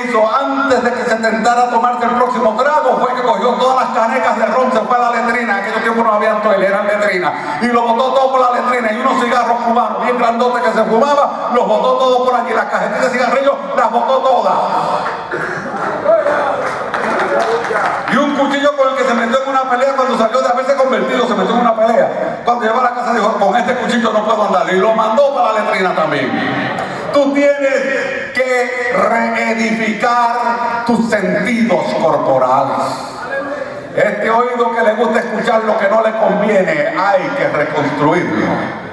hizo antes de que se tentara a tomarse el próximo trago fue que cogió todas las canecas de ron, se fue a la letrina, en aquellos tiempos no había toilet, eran letrinas, y lo botó todo por la letrina, y unos cigarros cubanos bien grandotes que se fumaba, los botó todos por allí, las cajetillas de cigarrillos las botó todas. Y un cuchillo con el que se metió en una pelea cuando salió de haberse convertido, se metió en una pelea. Cuando llegó a la casa dijo, con este cuchillo no puedo andar, y lo mandó para la letrina también. Tú tienes que reedificar tus sentidos corporales. Este oído que le gusta escuchar lo que no le conviene, hay que reconstruirlo.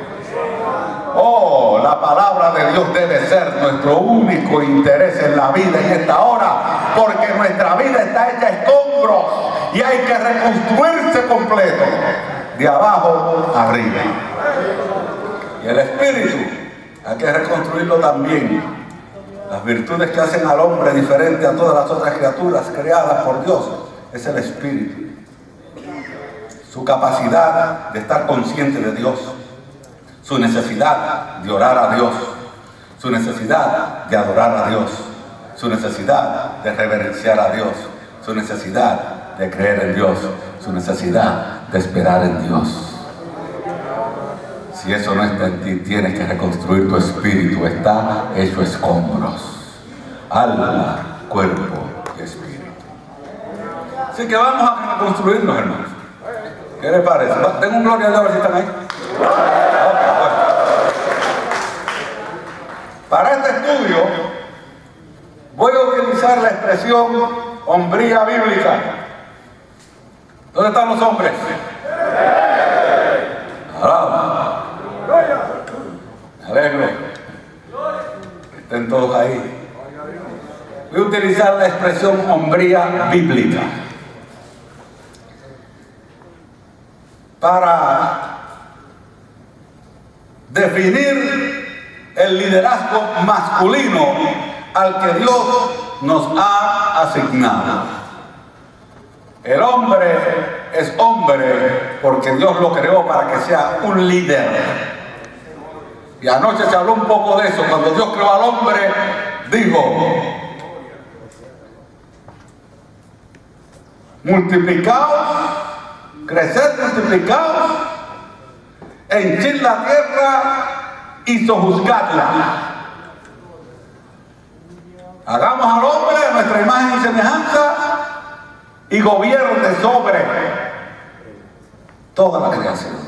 Oh, la palabra de Dios debe ser nuestro único interés en la vida en esta hora, porque nuestra vida está hecha de escombros y hay que reconstruirse completo, de abajo arriba. Y el espíritu hay que reconstruirlo también. Las virtudes que hacen al hombre diferente a todas las otras criaturas creadas por Dios es el espíritu. Su capacidad de estar consciente de Dios, su necesidad de orar a Dios, su necesidad de adorar a Dios, su necesidad de reverenciar a Dios, su necesidad de creer en Dios, su necesidad de esperar en Dios. Si eso no está en ti, tienes que reconstruir tu espíritu. Está hecho escombros, alma, cuerpo y espíritu. Así que vamos a reconstruirnos, hermanos. ¿Qué les parece? Tengo un gloria a Dios, a ver si están ahí. Para este estudio voy a utilizar la expresión hombría bíblica. ¿Dónde están los hombres? Alaba. Me alegro. Estén todos ahí. Voy a utilizar la expresión hombría bíblica para definir el liderazgo masculino al que Dios nos ha asignado. El hombre es hombre porque Dios lo creó para que sea un líder. Y anoche se habló un poco de eso. Cuando Dios creó al hombre, dijo: multiplicaos, creced, multiplicaos, henchid la tierra y sojuzgadla. Hagamos al hombre a nuestra imagen y semejanza y gobierne sobre toda la creación.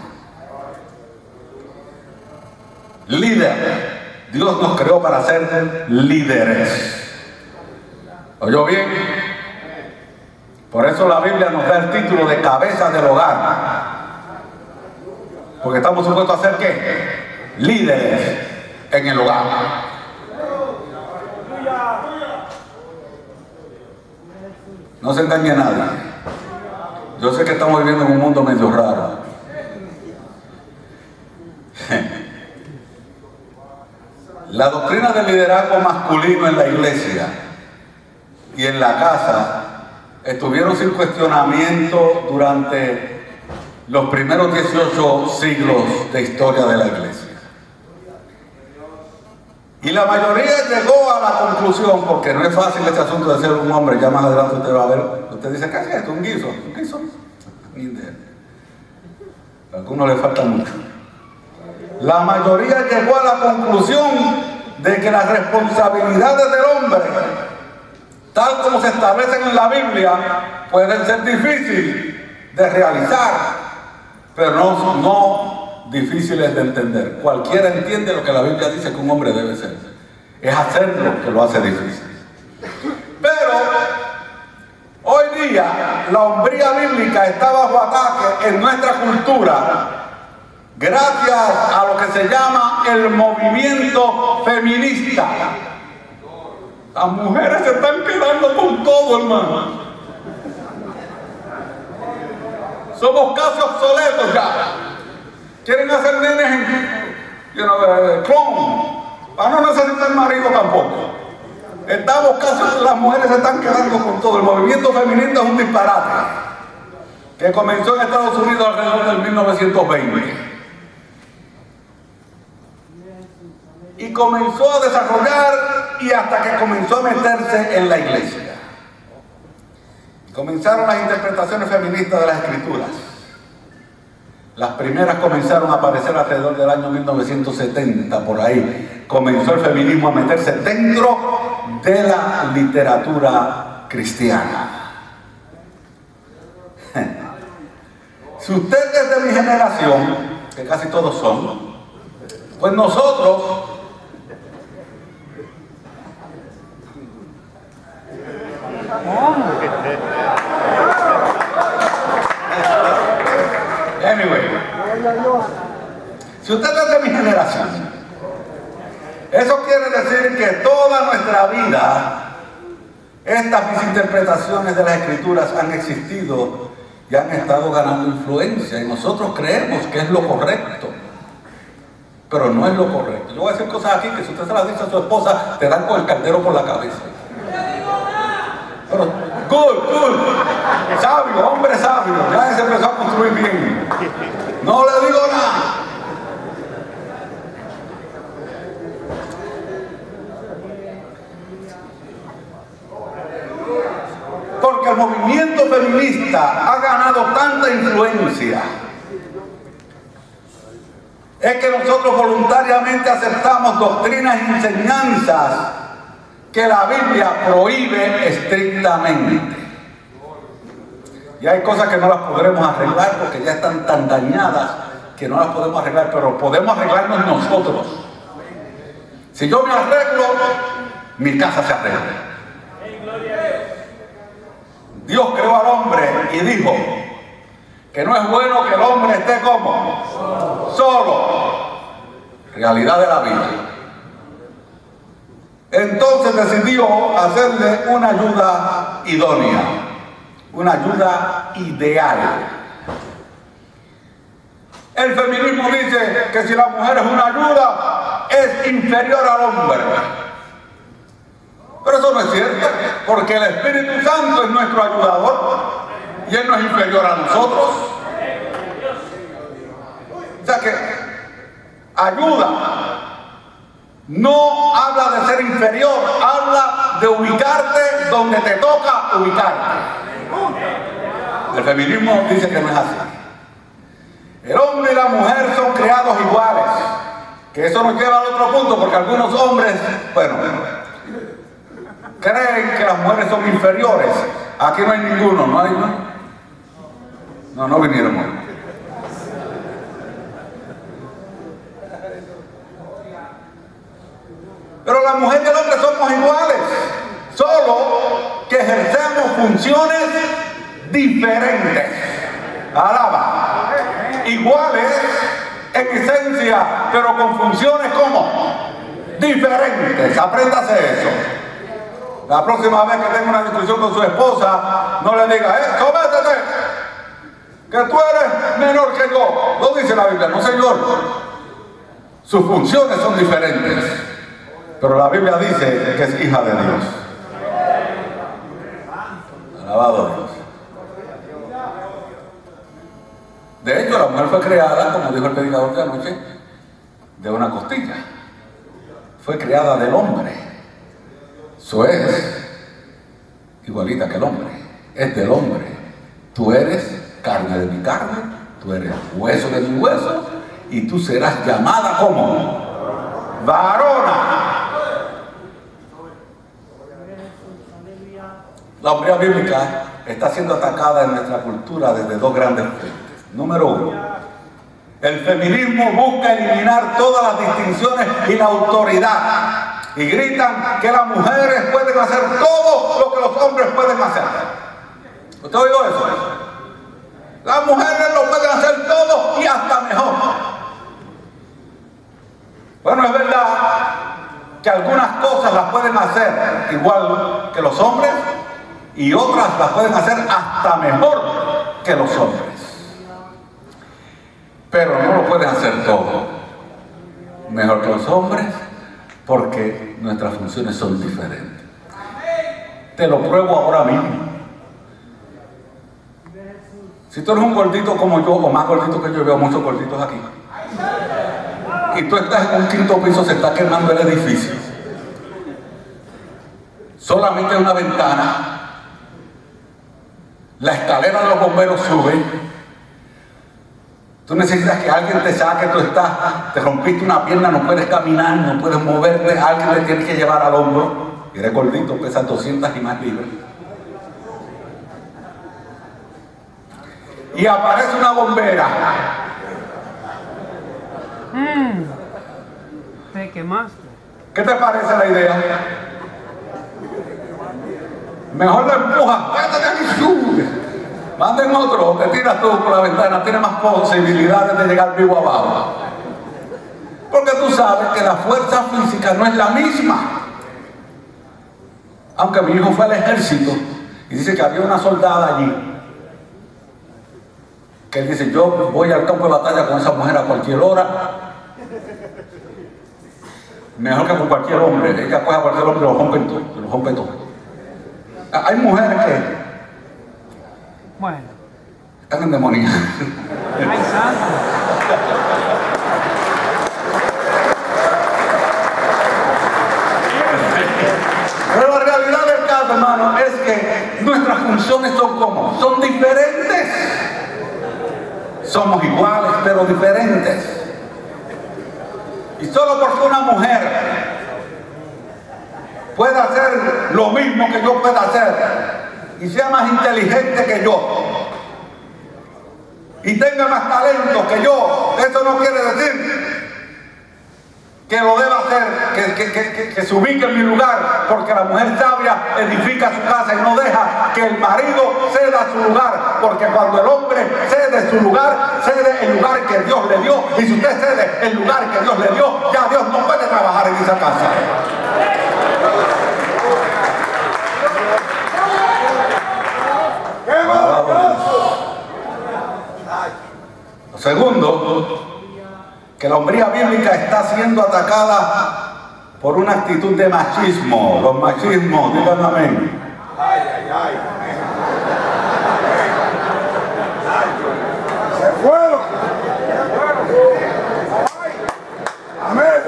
Líder. Dios nos creó para ser líderes. ¿Oyó bien? Por eso la Biblia nos da el título de cabeza del hogar. Porque estamos supuestos a ser ¿qué? Líderes en el hogar. No se engañe a nadie. Yo sé que estamos viviendo en un mundo medio raro. La doctrina del liderazgo masculino en la iglesia y en la casa estuvieron sin cuestionamiento durante los primeros 18 siglos de historia de la iglesia. Y la mayoría llegó a la conclusión, porque no es fácil este asunto de ser un hombre, ya más adelante usted va a ver, usted dice, ¿qué es esto? ¿Un guiso? ¿Un guiso? Ni idea. A algunos le falta mucho. La mayoría llegó a la conclusión de que las responsabilidades del hombre, tal como se establecen en la Biblia, pueden ser difíciles de realizar, pero no difíciles de entender. Cualquiera entiende lo que la Biblia dice que un hombre debe ser. Es hacerlo que lo hace difícil. Pero hoy día la hombría bíblica está bajo ataque en nuestra cultura gracias a lo que se llama el movimiento feminista. Las mujeres se están quedando con todo, hermano. Somos casi obsoletos ya. Quieren hacer nenes en clon, para no necesitar marido tampoco. Estamos casi, las mujeres se están quedando con todo. El movimiento feminista es un disparate que comenzó en Estados Unidos alrededor del 1920 y comenzó a desarrollar y hasta que comenzó a meterse en la iglesia. Comenzaron las interpretaciones feministas de las Escrituras. Las primeras comenzaron a aparecer alrededor del año 1970, por ahí. Comenzó el feminismo a meterse dentro de la literatura cristiana. Si usted es de mi generación, que casi todos son, pues nosotros si usted es de mi generación, eso quiere decir que toda nuestra vida estas misinterpretaciones de las Escrituras han existido y han estado ganando influencia, y nosotros creemos que es lo correcto, pero no es lo correcto. Yo voy a decir cosas aquí que si usted se las dice a su esposa, te dan con el caldero por la cabeza. Pero, good, sabio, hombre sabio, ya se empezó a construir bien. No le digo nada. Porque el movimiento feminista ha ganado tanta influencia, es que nosotros voluntariamente aceptamos doctrinas y enseñanzas que la Biblia prohíbe estrictamente. Y hay cosas que no las podremos arreglar porque ya están tan dañadas que no las podemos arreglar, pero podemos arreglarnos nosotros. Si yo me arreglo, mi casa se arregla. Dios creó al hombre y dijo que no es bueno que el hombre esté como solo. Realidad de la vida. Entonces decidió hacerle una ayuda idónea, una ayuda ideal. El feminismo dice que si la mujer es una ayuda, es inferior al hombre. Pero eso no es cierto, porque el Espíritu Santo es nuestro ayudador y Él no es inferior a nosotros. O sea que ayuda no habla de ser inferior, habla de ubicarte donde te toca ubicarte. El feminismo dice que no es así. El hombre y la mujer son creados iguales, que eso nos lleva al otro punto, porque algunos hombres, creen que las mujeres son inferiores. Aquí no hay ninguno, ¿no hay? No vinieron hoy. Pero la mujer y el hombre somos iguales, solo que ejercemos funciones diferentes. Alaba. Iguales en esencia, pero con funciones como diferentes. Apréndase eso. La próxima vez que tenga una discusión con su esposa, no le diga, sométete, que tú eres menor que yo. Lo dice la Biblia, no señor. Sus funciones son diferentes, pero la Biblia dice que es hija de Dios. Alabado Dios. De hecho, la mujer fue creada, como dijo el predicador de anoche, de una costilla. Fue creada del hombre. Eso es igualita que el hombre. Es del hombre. Tú eres carne de mi carne, tú eres hueso de mi hueso, y tú serás llamada como varona. La hombría bíblica está siendo atacada en nuestra cultura desde dos grandes frentes. Número uno, el feminismo busca eliminar todas las distinciones y la autoridad, y gritan que las mujeres pueden hacer todo lo que los hombres pueden hacer. ¿Usted oído eso? Las mujeres lo pueden hacer todo y hasta mejor. Bueno, es verdad que algunas cosas las pueden hacer igual que los hombres y otras las pueden hacer hasta mejor que los hombres. Pero no lo pueden hacer todo mejor que los hombres, porque nuestras funciones son diferentes. Te lo pruebo ahora mismo. Si tú eres un gordito como yo, o más gordito que yo, veo muchos gorditos aquí, y tú estás en un quinto piso, se está quemando el edificio, solamente una ventana, la escalera de los bomberos sube, tú necesitas que alguien te saque, te rompiste una pierna, no puedes caminar, no puedes moverte, alguien te tiene que llevar al hombro, y eres gordito, pesas 200 y más libras. Y aparece una bombera. Te quemaste. ¿Qué te parece la idea? Mejor la empujas, vete de aquí, sube. Manden otro, o te tiras tú por la ventana, tienes más posibilidades de llegar vivo abajo. Porque tú sabes que la fuerza física no es la misma. Aunque mi hijo fue al ejército y dice que había una soldada allí, que él dice, yo voy al campo de batalla con esa mujer a cualquier hora, mejor que con cualquier hombre. Ella coge a cualquier hombre y lo rompe todo. Hay mujeres que están endemoniadas. Ay, santo. Pero la realidad del caso, hermano, es que nuestras funciones son como, son diferentes. Somos iguales, pero diferentes. Y solo porque una mujer pueda hacer lo mismo que yo pueda hacer y sea más inteligente que yo y tenga más talento que yo, eso no quiere decir que lo deba hacer, que se ubique en mi lugar, porque la mujer sabia edifica su casa y no deja que el marido ceda su lugar, porque cuando el hombre cede su lugar, cede el lugar que Dios le dio, y si usted cede el lugar que Dios le dio, ya Dios no puede trabajar en esa casa. Lo segundo, que la hombría bíblica está siendo atacada por una actitud de machismo. Los machismos, digan amén. Se fueron. Amén.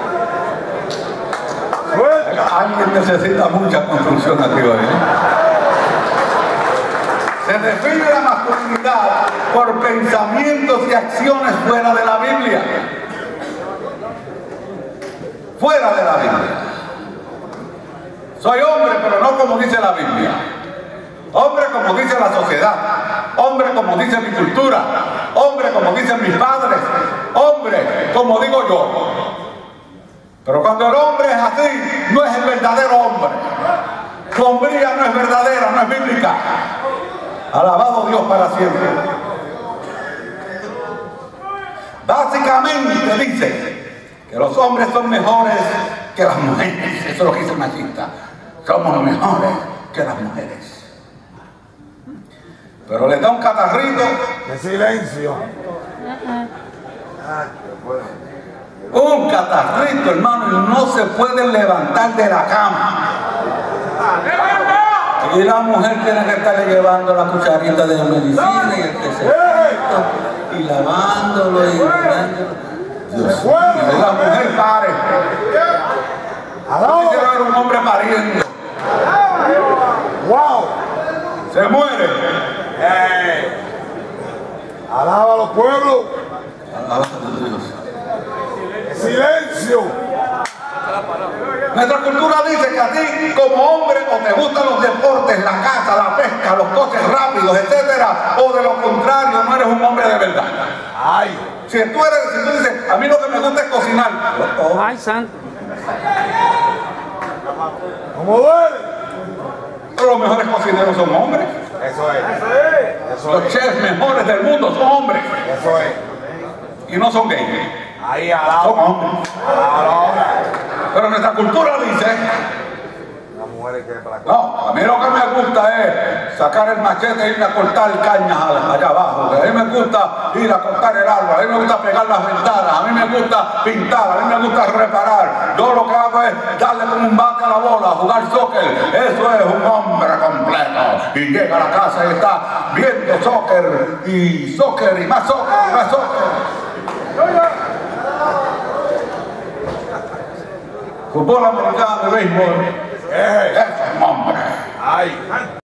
Alguien necesita mucha construcción aquí hoy. Se define la masculinidad por pensamientos y acciones fuera de la Biblia. Fuera de la Biblia. Soy hombre, pero no como dice la Biblia. Hombre como dice la sociedad. Hombre como dice mi cultura. Hombre como dicen mis padres. Hombre como digo yo. Pero cuando el hombre es así, no es el verdadero hombre. Su hombría no es verdadera, no es bíblica. Alabado Dios para siempre. Básicamente dice que los hombres son mejores que las mujeres. Eso es lo que dice el machista. Somos mejores que las mujeres. Pero les da un catarrito. De silencio. Un catarrito, hermano, y no se pueden levantar de la cama. Y la mujer tiene que estarle llevando la cucharita de medicina y el tececito y lavándolo y Dios mío, y la mujer pare. Yo quisiera ver un hombre pariendo. Wow. Se muere. Alaba a los pueblos. Alaba a Dios. Silencio. Nuestra cultura dice que a ti como hombre o te gustan los deportes, la caza, la pesca, los coches rápidos, etcétera, o de lo contrario no eres un hombre de verdad. Ay. Si tú dices, a mí lo que me gusta es cocinar. Ay, santo. ¿Cómo duele? Pero los mejores cocineros son hombres. Eso es. Los chefs mejores del mundo son hombres. Eso es. Y no son gays. Ahí, Son alaba. hombres. Pero nuestra cultura dice, Las mujeres que para no, a mí lo que me gusta es sacar el machete e irme a cortar cañas allá abajo. A mí me gusta ir a cortar el árbol, a mí me gusta pegar las ventanas, a mí me gusta pintar, a mí me gusta reparar. Yo lo que hago es darle como un bate a la bola, jugar soccer. Eso es un hombre completo. Y llega a la casa y está viendo soccer y más soccer y más soccer. Fútbol americano y béisbol. Eso es ahí.